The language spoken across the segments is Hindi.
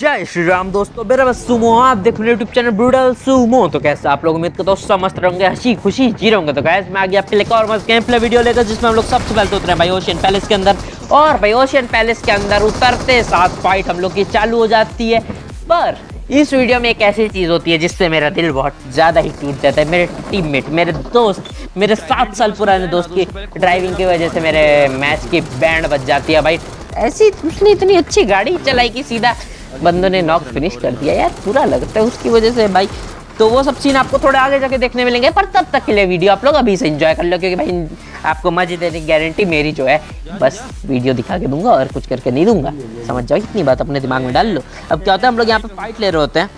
जय श्री राम दोस्तों, मेरा बस सुमो, आप देख रहे यूट्यूब चैनल ब्रूटल सुमो। तो कैसे आप लोग, उम्मीद करता हूँ समस्त रहोगे, हंसी खुशी जी रहोगे। तो गैस मैं आ गया आपके लिए और मस्त गेम प्ले वीडियो लेकर, जिसमें हम लोग सबसे पहले तो उतरे भाई ओशियन पैलेस के अंदर। और भाई ओशियन पैलेस के अंदर उतरते साथ फाइट हम लोग की चालू हो जाती है। पर इस वीडियो में एक ऐसी चीज़ होती है जिससे मेरा दिल बहुत ज़्यादा ही टूट जाता है। मेरे टीममेट, मेरे दोस्त, मेरे 7 साल पुराने दोस्त की ड्राइविंग की वजह से मेरे मैच की बैंड बज जाती है। भाई ऐसी उसने इतनी अच्छी गाड़ी चलाई कि सीधा बंदों ने नॉक फिनिश कर दिया यार, बुरा लगता है उसकी वजह से भाई। तो वो सब सीन आपको थोड़ा आगे जाके देखने मिलेंगे, पर तब तक के लिए वीडियो आप लोग अभी से एंजॉय कर लो, क्योंकि भाई आपको मजे देने की गारंटी मेरी जो है, बस वीडियो दिखा के दूंगा और कुछ करके नहीं दूंगा। समझ जाओ, इतनी बात अपने दिमाग में डाल लो। अब क्या होता है, हम लोग यहाँ पे फाइट ले रहे होते हैं,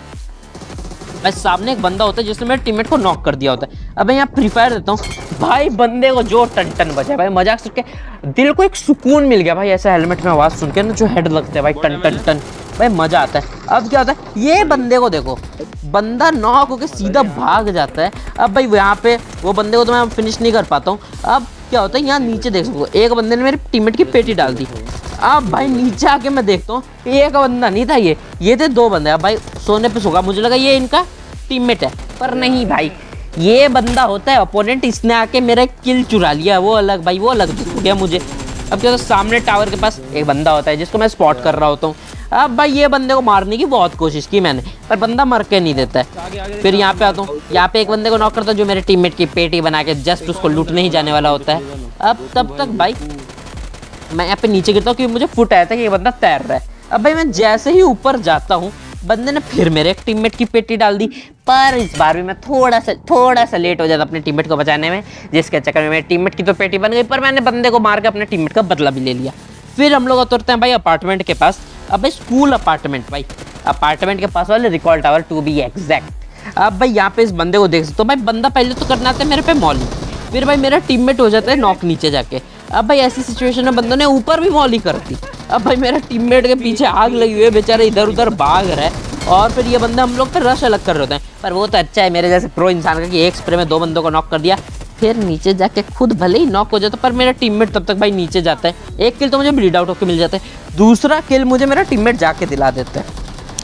बस सामने एक बंदा होता है जिसने मेरे टीममेट को नॉक कर दिया होता है। अब मैं यहाँ फ्री फायर देता हूँ भाई, बंदे को जो टन टन बजा भाई, मजाक सुन के दिल को एक सुकून मिल गया भाई। ऐसा हेलमेट में आवाज़ सुन के ना, जो हेड लगता है भाई टन टन टन, भाई मजा आता है। अब क्या होता है, ये बंदे को देखो, बंदा नॉक होकर सीधा भाग जाता है। अब भाई यहाँ पे वो बंदे को तो मैं फिनिश नहीं कर पाता हूँ। अब क्या होता है, यहाँ नीचे देख सको, एक बंदे ने मेरे टीममेट की पेटी डाल दी। अब भाई नीचे आके मैं देखता हूँ, एक बंदा नहीं था, ये थे 2 बंदे। अब भाई सोने पे सोगा, मुझे लगा ये इनका टीममेट है, पर नहीं भाई, ये बंदा होता है अपोनेंट। इसने आके मेरा किल चुरा लिया, वो अलग भाई, वो अलग दिख गया मुझे। अब क्या होता है, सामने टावर के पास एक बंदा होता है जिसको मैं स्पॉट कर रहा होता हूँ। अब भाई ये बंदे को मारने की बहुत कोशिश की मैंने, पर बंदा मर के नहीं देता है। फिर यहाँ पे आता हूँ, यहाँ पे एक बंदे को नॉक करता हूँ जो मेरे टीममेट की पेटी बना के जस्ट उसको लूटने ही जाने वाला होता है। अब तब तक भाई मैं यहाँ पे नीचे गिरता हूँ, क्योंकि मुझे फुट आया था कि ये बंदा तैर रहा है। अब भाई मैं जैसे ही ऊपर जाता हूँ, बंदे ने फिर मेरे एक टीममेट की पेटी डाल दी। पर इस बार भी मैं थोड़ा सा लेट हो जाता अपने टीममेट को बचाने में, जिसके चक्कर में मेरे टीममेट की तो पेटी बन गई, पर मैंने बंदे को मार के अपने टीममेट का बदला भी ले लिया। फिर हम लोग उतरते हैं भाई अपार्टमेंट के पास। अब भाई स्कूल अपार्टमेंट, भाई अपार्टमेंट के पास वाले recall tower to be exact. अब भाई यहाँ पे इस बंदे को देख सकते हो भाई, बंदा पहले तो करना आता है मेरे पे मॉली, फिर भाई मेरा टीममेट हो जाता है नॉक नीचे जाके। अब भाई ऐसी सिचुएशन में बंदों ने ऊपर भी मॉली कर दी। अब भाई मेरा टीममेट के पीछे आग लगी हुई है, बेचारे इधर उधर भाग रहा है। और फिर ये बंदे हम लोग पे रश अलग कर रहे होते हैं, पर वो तो अच्छा है मेरे जैसे प्रो इंसान का कि एक स्प्रे में 2 बंदों को नॉक कर दिया। फिर नीचे जाके खुद भले ही नॉक हो जाता, पर मेरा टीममेट तब तक भाई नीचे जाता है। एक किल तो मुझे ब्लीड आउट होकर मिल जाता है, दूसरा किल मुझे मेरा टीममेट जाके दिला देता है।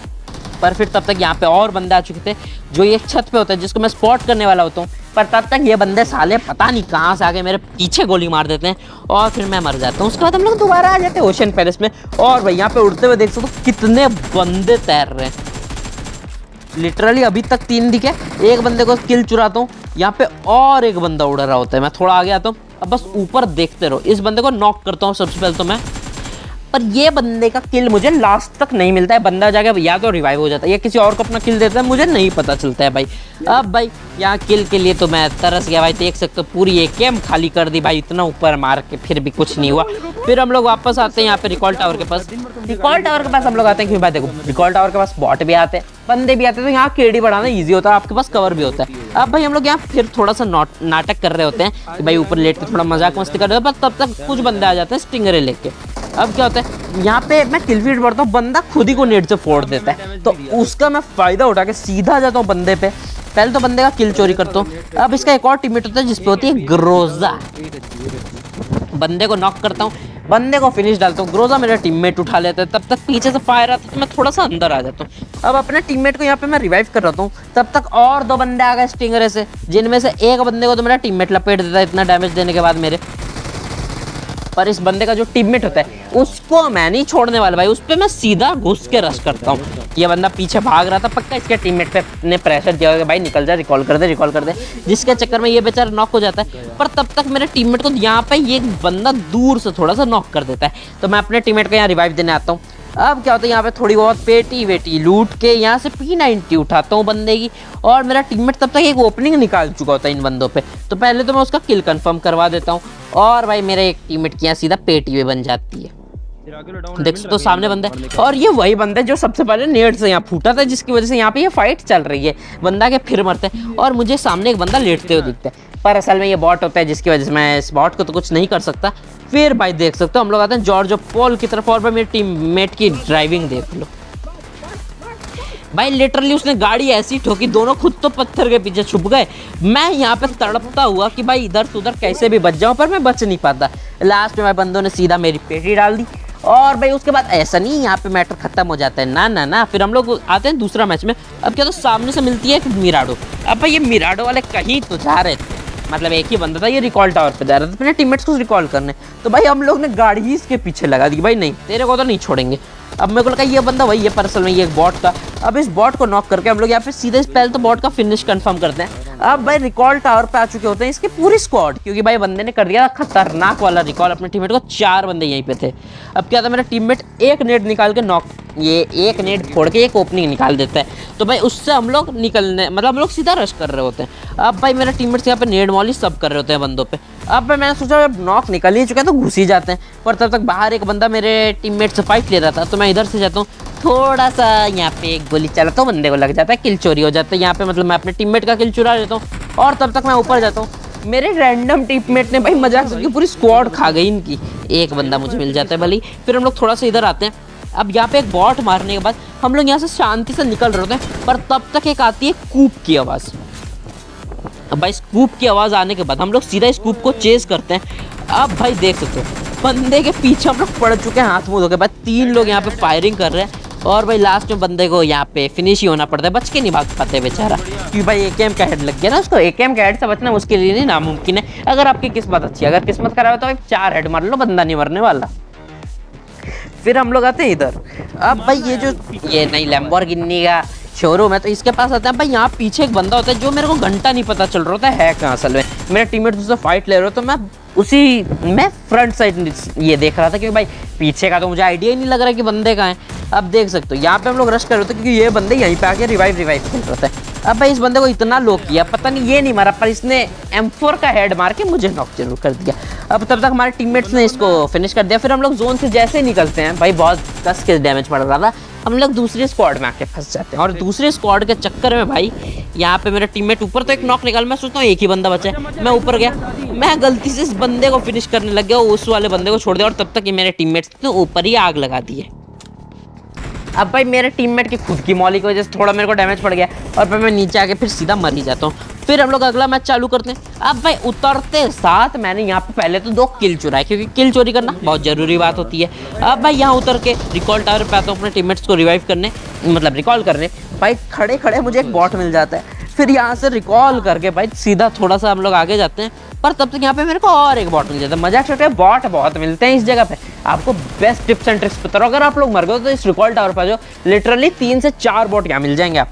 पर फिर तब तक यहाँ पे और बंदे आ चुके थे, जो एक छत पे होता है जिसको मैं स्पॉट करने वाला होता हूँ। पर तब तक ये बंदे साले पता नहीं कहाँ से आके मेरे पीछे गोली मार देते हैं, और फिर मैं मर जाता हूँ। उसके बाद हम लोग दोबारा आ जाते हैं ओशियन पैलेस में। और भाई यहाँ पे उड़ते हुए देख सकते हो कितने बंदे तैर रहे हैं, लिटरली अभी तक 3 दिखे। एक बंदे को किल चुराता हूँ, यहाँ पे और एक बंदा उड़ रहा होता है। मैं थोड़ा आगे आता हूँ, अब बस ऊपर देखते रहो। इस बंदे को नॉक करता हूँ सबसे पहले तो मैं, पर ये बंदे का किल मुझे लास्ट तक नहीं मिलता है। बंदा जाके या तो रिवाइव हो जाता है या किसी और को अपना किल देता है, मुझे नहीं पता चलता है भाई। अब भाई यहाँ किल के लिए तो मैं तरस गया भाई, देख सकते हो पूरी एक गेम खाली कर दी भाई, इतना ऊपर मार के फिर भी कुछ नहीं हुआ। फिर हम लोग वापस आते हैं यहाँ पे रिकॉल टावर के पास। रिकॉल टावर के पास हम लोग आते हैं क्योंकि भाई देखो, रिकॉल टावर के पास बॉट भी आते हैं, बंदे भी आते हैं, तो यहाँ केडी बढ़ाना ईजी होता है, आपके पास कवर भी होता है। अब भाई हम लोग यहाँ फिर थोड़ा सा नाटक कर रहे होते हैं कि भाई ऊपर लेट के थोड़ा मजाक मस्ती कर रहे होते हैं, पर तब तक कुछ बंदे आ जाते हैं स्टिंगरे लेके। अब क्या होता है, यहाँ पे मैं किल फीड बढ़ता हूँ, बंदा खुद ही को नेट से फोड़ देता है, तो उसका मैं फायदा उठा के सीधा जाता हूँ बंदे पे। पहले तो बंदे का किल चोरी करता हूँ। अब इसका एक और टीममेट होता है जिसपे होती है ग्रोजा, बंदे को नॉक करता हूँ, बंदे को फिनिश डालता हूँ, ग्रोजा मेरा टीममेट उठा लेता है। तब तक पीछे से फायर आता है, तो मैं थोड़ा सा अंदर आ जाता हूँ। अब अपने टीममेट को यहाँ पे मैं रिवाइव कर रहा हूँ, तब तक और 2 बंदे आ गए स्टिंगरे से, जिनमें से एक बंदे को तो मेरा टीममेट लपेट देता है इतना डैमेज देने के बाद मेरे। पर इस बंदे का जो टीममेट होता है उसको मैं नहीं छोड़ने वाला भाई, उस पर मैं सीधा घुस के रश करता हूँ। ये बंदा पीछे भाग रहा था, पक्का इसके टीममेट पे ने प्रेशर दिया होगा भाई निकल जा, रिकॉल कर दे, जिसके चक्कर में ये बेचारा नॉक हो जाता है। पर तब तक मेरे टीममेट को यहाँ पे ये बंदा दूर से थोड़ा सा नॉक कर देता है, तो मैं अपने टीममेट को यहाँ रिवाइव देने आता हूँ। अब क्या होता है, यहाँ पे थोड़ी बहुत पेटी वेटी लूट के यहाँ से P90 उठाता हूँ बंदे की, और मेरा टीममेट तब तक एक ओपनिंग निकाल चुका होता है इन बंदों पे, तो पहले तो मैं उसका किल कंफर्म करवा देता हूँ। और भाई मेरे एक टीममेट की यहाँ सीधा पेटी भी बन जाती है, देख सकते हो सामने बंदा है। और ये वही बंदा है जो सबसे पहले नेट से यहाँ फूटा था, जिसकी वजह से यहाँ पे ये फाइट चल रही है। बंदा के फिर मरते हैं, और मुझे सामने एक बंदा लेटते हुए दिखता है, पर असल में ये बॉट होता है, जिसकी वजह से मैं इस बॉट को तो कुछ नहीं कर सकता। फिर भाई देख सकते हो हम लोग आते हैं जॉर्ज पॉल की तरफ, और भाई मेरे टीममेट की ड्राइविंग देख लो भाई, लिटरली उसने गाड़ी ऐसी ठोकी, दोनों खुद तो पत्थर के पीछे छुप गए। मैं यहाँ पे तड़पता हुआ कि भाई इधर से उधर कैसे भी बच जाऊँ, पर मैं बच नहीं पाता। लास्ट में बंदों ने सीधा मेरी पेटी डाल दी, और भाई उसके बाद ऐसा नहीं यहाँ पे मैटर खत्म हो जाता है, ना ना ना, फिर हम लोग आते हैं दूसरा मैच में। अब क्या तो सामने से मिलती है एक मिराडो। अब भाई ये मिराडो वाले कहीं तो जा रहे थे, मतलब एक ही बंदा था, ये रिकॉल टावर पे जा रहा था अपने टीममेट्स को रिकॉल करने। तो भाई हम लोग ने गाड़ी ही इसके पीछे लगा दी, भाई नहीं तेरे को तो नहीं छोड़ेंगे। अब मेरे को लगा ये बंदा वही है पर्सल में, ये एक बॉट था। अब इस बॉट को नॉक करके हम लोग यहाँ पे सीधे पहले तो बॉट का फिनिश कंफर्म करते हैं। अब भाई रिकॉल टावर पे आ चुके होते हैं इसके पूरी स्क्वाड, क्योंकि भाई बंदे ने कर दिया खतरनाक वाला रिकॉल अपने टीममेट को। 4 बंदे यहीं पे थे। अब क्या था, मेरा टीममेट एक नेट निकाल के नॉक, ये एक नेट फोड़ के एक ओपनिंग निकाल देता है। तो भाई उससे हम लोग निकलने, मतलब हम लोग सीधा रश कर रहे होते हैं। अब भाई मेरा टीममेट्स यहाँ पे नेट मॉली सब कर रहे होते हैं बंदों पे। अब भाई मैंने सोचा जब नॉक निकल ही चुका है तो घुस ही जाते हैं, पर तब तक बाहर एक बंदा मेरे टीममेट से फाइट ले रहा था। तो मैं इधर से जाता हूँ, थोड़ा सा यहाँ पे एक गोली चलाता हूँ, बंदे को लग जाता है, किल चोरी हो जाता है यहाँ पे, मतलब मैं अपने टीममेट का किल चुरा लेता हूँ। और तब तक मैं ऊपर जाता हूँ, मेरे रैंडम टीममेट ने भाई मजाक से पूरी स्क्वाड खा गई इनकी। एक बंदा मुझे मिल जाता है भले। फिर हम लोग थोड़ा सा इधर आते हैं। अब यहाँ पे एक बॉट मारने के बाद हम लोग यहाँ से शांति से निकल रहे होते हैं, पर तब तक एक आती है कूप की आवाज़। अब भाई स्कूप की आवाज़ आने के बाद हम लोग सीधा स्कूप को चेस करते हैं। अब भाई देख सकते हो बंदे के पीछे हम लोग पड़ चुके हैं हाथ मुँह धो के बाद। 3 लोग यहाँ पे फायरिंग कर रहे हैं और भाई लास्ट में बंदे को यहाँ पे फिनिश ही होना पड़ता है, बच के नहीं भाग पाते बेचारा, क्योंकि भाई AKM का हेड लग गया ना उसको। AKM का हेड से बचना मुश्किल ही नहीं, नामुमकिन है अगर आपकी किस्मत अच्छी है। अगर किस्मत खराब है तो भाई 4 हेड मार लो, बंदा नहीं मरने वाला। फिर हम लोग आते हैं इधर। अब भाई ये नई लैम्बोर्गिनी का शोरूम है, तो इसके पास आते हैं। भाई यहाँ पीछे एक बंदा होता है जो मेरे को घंटा नहीं पता चल रहा होता है कहाँ असल में। मेरे टीममेट उससे फाइट ले रहे हो तो मैं फ्रंट साइड ये देख रहा था, क्योंकि भाई पीछे का तो मुझे आइडिया ही नहीं लग रहा कि बंदे कहाँ हैं। अब देख सकते हो यहाँ पे हम लोग रश कर रहे थे, क्योंकि ये बंदे यहीं पे आके रिवाइव खेल रहे थे। अब भाई इस बंदे को इतना लो किया, पता नहीं ये नहीं मारा, पर इसने M4 का हेड मार के मुझे नॉक जरूर कर दिया। अब तब तक हमारे टीममेट्स ने इसको फिनिश कर दिया। फिर हम लोग जोन से जैसे ही निकलते हैं, भाई बहुत कस के डैमेज पड़ रहा था, हम लोग दूसरे स्क्वाड में आके फंस जाते हैं। और दूसरे स्क्वाड के चक्कर में भाई यहाँ पे मेरा टीममेट ऊपर तो एक नॉक निकाल, मैं सोचता हूँ एक ही बंदा बचा है, मैं ऊपर गया, मैं गलती से इस बंदे को फिनिश करने लग गया, उस वाले बंदे को छोड़ दिया, और तब तक ये मेरे टीममेट्स ने ऊपर ही आग लगा दी है। अब भाई मेरे टीममेट की खुद की मॉली की वजह से थोड़ा मेरे को डैमेज पड़ गया, और फिर मैं नीचे आके फिर सीधा मर ही जाता हूँ। फिर हम लोग अगला मैच चालू करते हैं। अब भाई उतरते साथ मैंने यहाँ पे पहले तो 2 किल चुराए, क्योंकि किल चोरी करना बहुत ज़रूरी बात होती है। अब भाई यहाँ उतर के रिकॉल टावर पे आता हूँ अपने टीममेट्स को रिवाइव करने, मतलब रिकॉल करने। भाई खड़े खड़े मुझे एक बॉट मिल जाता है, फिर यहाँ से रिकॉल करके भाई सीधा थोड़ा सा हम लोग आगे जाते हैं, पर तब तक यहाँ पे मेरे को और एक बॉट मिल जाता है। मजाक छोटे बॉट बहुत मिलते हैं इस जगह पे, आपको बेस्ट टिप्स एंड ट्रिक्स पता हो। अगर आप लोग मर गए तो इस रिकॉल टावर पर जो लिटरली 3 से 4 बॉट यहाँ मिल जाएंगे आप।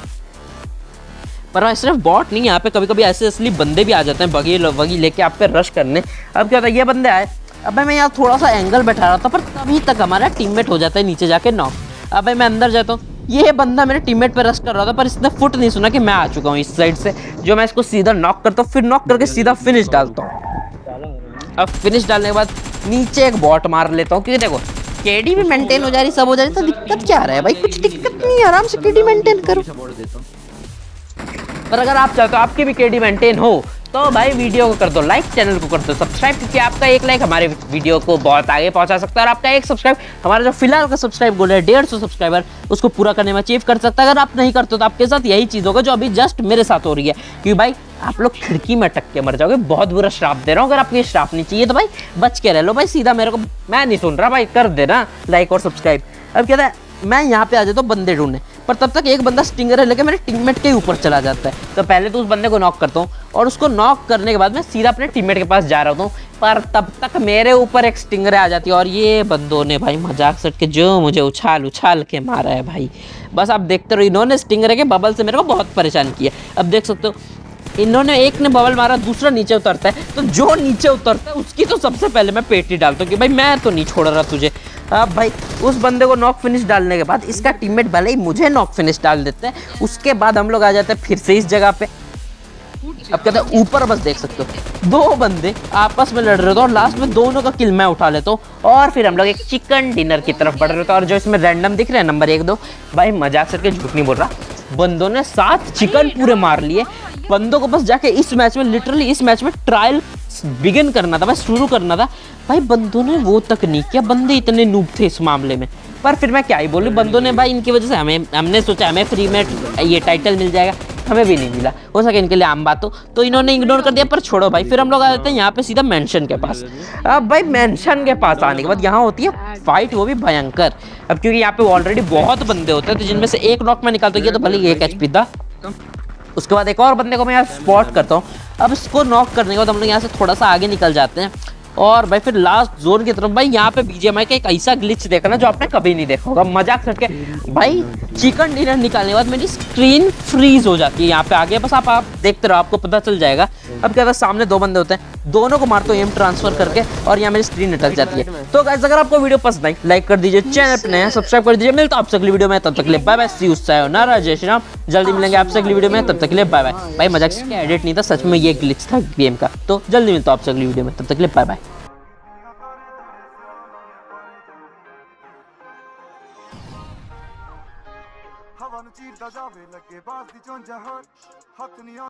पर सिर्फ बॉट नहीं, यहाँ पे कभी कभी ऐसे असली बंदे भी आ जाते हैं बगी लेके आप पे रश करने। अब क्या होता है, ये बंदे आए, अब मैं यहाँ थोड़ा सा एंगल बैठा रहा था, पर तभी तक हमारा टीममेट हो जाता है नीचे जाके नॉक। अब भाई मैं अंदर जाता हूँ, ये बंदा मेरे टीममेट पे रश कर रहा था, पर इसने फुट नहीं सुना कि मैं आ चुका हूँ इस साइड से, जो मैं इसको सीधा नॉक करता हूँ, फिर नॉक करके सीधा फिनिश डालता हूँ। अब फिनिश डालने के बाद नीचे एक बॉट मार लेता हूँ, क्योंकि देखो केडी भी मेंटेन हो जा रही, सब हो जा रही, तो दिक्कत क्या रहा है भाई, कुछ दिक्कत नहीं है, आराम से केडी मेंटेन करो। पर अगर आप चाहते हो आपकी भी केडी मेंटेन हो तो भाई वीडियो को कर दो लाइक, चैनल को कर दो सब्सक्राइब, क्योंकि आपका एक लाइक हमारे वीडियो को बहुत आगे पहुंचा सकता है, और आपका एक सब्सक्राइब हमारा जो फिलहाल का सब्सक्राइब गोल है 150 सब्सक्राइबर, उसको पूरा करने में अचीव कर सकता है। अगर आप नहीं करते तो आपके साथ यही चीज़ होगा जो अभी जस्ट मेरे साथ हो रही है, क्योंकि भाई आप लोग खिड़की में अटक के मर जाओगे। बहुत बुरा श्राप दे रहा हूँ, अगर आपको ये श्राप नहीं चाहिए तो भाई बच के रह लो भाई, सीधा मेरे को, मैं नहीं सुन रहा भाई, कर देना लाइक और सब्सक्राइब। अब क्या है, मैं यहाँ पे आ जाता हूँ बंदे ढूंढने, पर तब तक एक बंदा स्टिंगर लेके मेरे टीममेट के ऊपर चला जाता है। तो पहले तो उस बंदे को नॉक करता हूँ, और उसको नॉक करने के बाद मैं सीधा अपने टीममेट के पास जा रहा हूँ, पर तब तक मेरे ऊपर एक स्टिंगर आ जाती है, और ये बंदों ने भाई मजाक सट के जो मुझे उछाल के मारा है भाई, बस आप देखते रहो। इन्होंने स्टिंगर के बबल से मेरे को बहुत परेशान किया। अब देख सकते हो इन्होंने, एक ने बबल मारा, दूसरा नीचे उतरता है, तो जो नीचे उतरता है उसकी तो सबसे पहले मैं पेटी डालता हूँ कि भाई मैं तो नहीं छोड़ रहा तुझे। अब भाई उस बंदे को नॉक फिनिश डालने के बाद इसका टीममेट भले ही मुझे नॉक फिनिश डाल देते हैं, उसके बाद हम लोग आ जाते हैं फिर से इस जगह पे। अब कहते हैं ऊपर बस देख सकते हो 2 बंदे आपस में लड़ रहे थे, और लास्ट में दोनों का किल मैं उठा लेता हूँ, और फिर हम लोग एक चिकन डिनर की तरफ बढ़ रहे थे। और जो इसमें रैंडम दिख रहे हैं नंबर 1 2, भाई मजाक करके झूठ नहीं बोल रहा, बंदों ने 7 चिकन पूरे मार लिए। बंदों को बस जाके इस मैच में, लिटरली इस मैच में ट्रायल बिगिन करना था, बस शुरू करना था। भाई बंदों ने वो तक नहीं किया, बंदे इतने नूब थे इस मामले में। पर फिर मैं क्या ही बोलूं, बंदों ने भाई, इनकी वजह से हमने सोचा हमें फ्री में ये टाइटल मिल जाएगा, हमें भी नहीं मिला, हो सके इनके लिए आम बात हो, तो इन्होंने इग्नोर कर दिया। पर छोड़ो भाई, फिर हम लोग आ जाते हैं यहाँ पे सीधा मेंशन के पास। अब भाई मेंशन के पास आने के बाद यहाँ होती है फाइट, वो भी भयंकर। अब क्योंकि यहाँ पे ऑलरेडी बहुत बंदे होते हैं, तो जिनमें से एक नॉक में निकालता हूँ, तो भले ही 1 HP था। उसके बाद एक और बंदे को मैं यहाँ स्पॉट करता हूँ। अब इसको नॉक करने के बाद हम लोग यहाँ से थोड़ा सा आगे निकल जाते हैं, और भाई फिर लास्ट जोन की तरफ। भाई यहाँ पे BGMI का एक ऐसा ग्लिच देखा ना जो आपने कभी नहीं देखा होगा, मजाक करके भाई चिकन डिनर निकालने के बाद मेरी स्क्रीन फ्रीज हो जाती है। यहाँ पे आगे बस आप देखते रहो, आपको पता चल जाएगा। अब क्या था, सामने 2 बंदे होते हैं, दोनों को मारते हो एम ट्रांसफर करके, और यहाँ मेरी स्क्रीन अटक जाती है। तो गाइस अगर आपको वीडियो पसंद आई, लाइक कर दीजिए, चैनल पे नए हैं सब्सक्राइब कर दीजिए। मिलता आपसे अगली वीडियो में, तब तक के लिए बाय बाय, सी यू, सायोनारा, जय श्री राम। जल्दी मिलेंगे आपसे अगली वीडियो में, तब तक के लिए बाय बाय। भाई मजाक से एडिट नहीं था, सच में ये ग्लिच था गेम का। तो जल्दी मिलता हूं आपसे अगली वीडियो में, तब तक के लिए बाय बाय। हवा नु चीरदा जावे लगे बास दी चोंजा हर हक नहीं